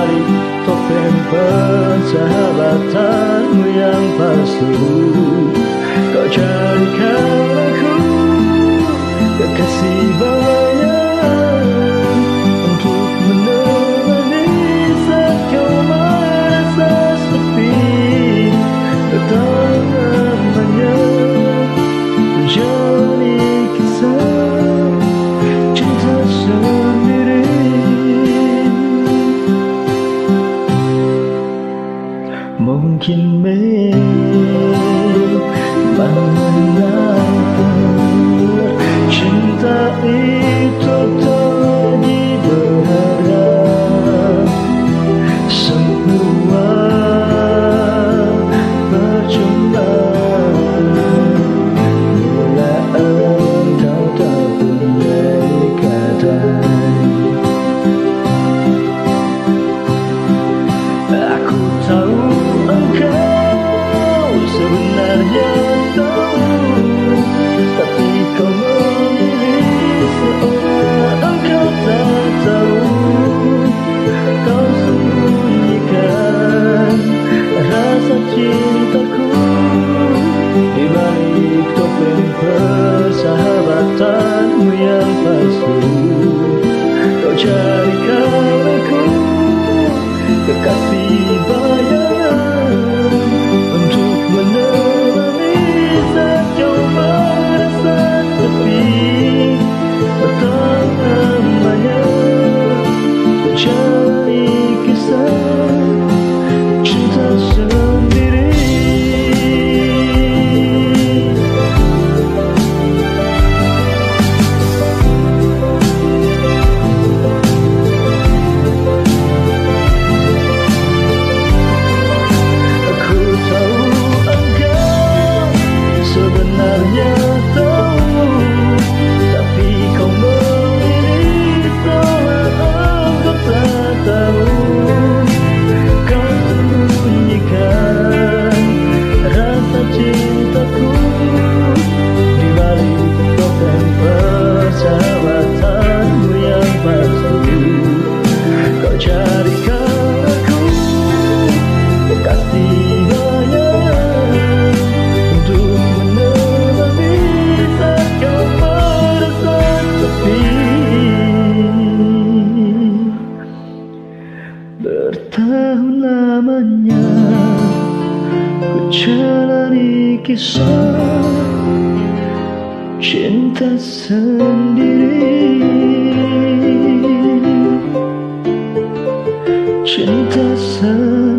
balik topeng persahabatanmu yang palsu, kau jadikan aku kekasih bawayan untuk menemani saat kau merasa sepi. Datang namanya menjalani kisah cinta sendiri. Mungkin benar cinta itu tadi berharap, semua percuma bila engkau tak punya ikatan. Aku tahu engkau sebenarnya tahu, tapi kau memilih seolah engkau tak tahu. Kau sembunyikan rasa cintaku di balik topeng persahabatanmu yang palsu. Kau jadikan aku kekasih bayangan untuk menemani saat kau merasa sepi. Pertamanya menjadi kisah cinta sendiri. Sebenarnya tahu, tapi kau memilih seolah engkau tak tahu. Kau sembunyikan rasa cintaku di balik topeng persahabatanmu yang palsu. Kau jadikan aku kekasih bayangan untuk bertahun lamanya ku jalani kisah cinta sendiri, cinta sendiri.